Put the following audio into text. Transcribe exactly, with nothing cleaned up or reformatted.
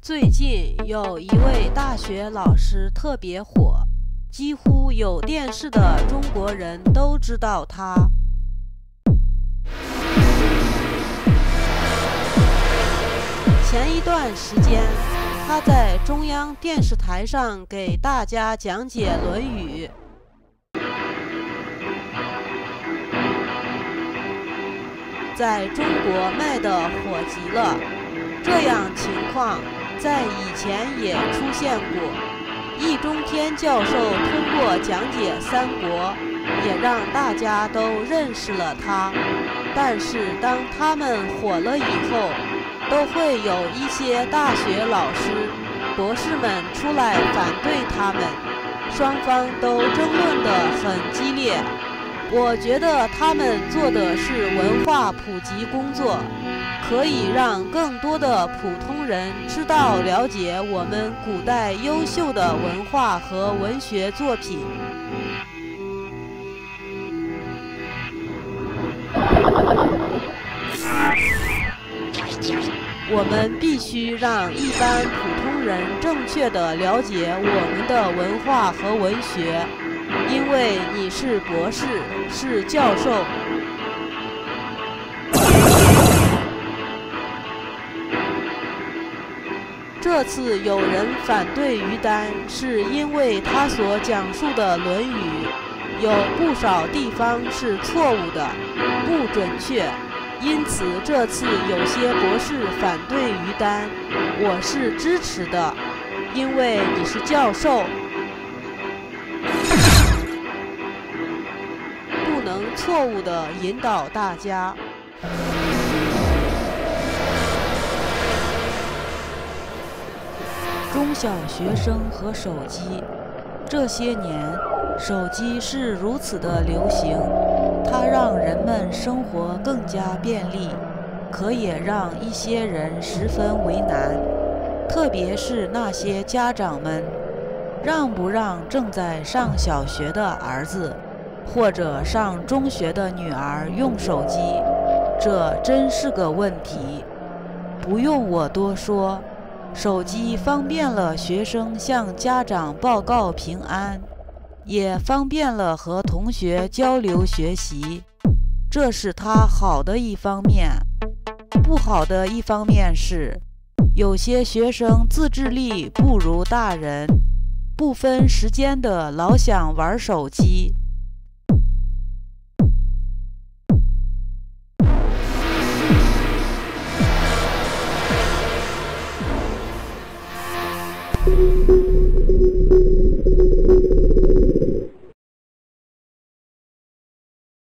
最近有一位大学老师特别火，几乎有电视的中国人都知道他。前一段时间，他在中央电视台上给大家讲解《论语》。在中国卖得火极了，这样情况在以前也出现过。易中天教授通过讲解三国，也让大家都认识了他。但是当他们火了以后，都会有一些大学老师、博士们出来反对他们，双方都争论得很激烈。我觉得他们做的是文化普及工作，可以让更多的普通人知道了解我们古代优秀的文化和文学作品。我们必须让一般普通人正确地了解我们的文化和文学。因为你是博士，是教授。这次有人反对于丹，是因为他所讲述的《论语》有不少地方是错误的、不准确，因此这次有些博士反对于丹，我是支持的，因为你是教授。能错误地引导大家。 中小学生和手机，这些年手机是如此的流行，它让人们生活更加便利，可也让一些人十分为难，特别是那些家长们，让不让正在上小学的儿子或者上中学的女儿用手机，这真是个问题。不用我多说，手机方便了学生向家长报告平安，也方便了和同学交流学习，这是它好的一方面。不好的一方面是，有些学生自制力不如大人，不分时间的老想玩手机。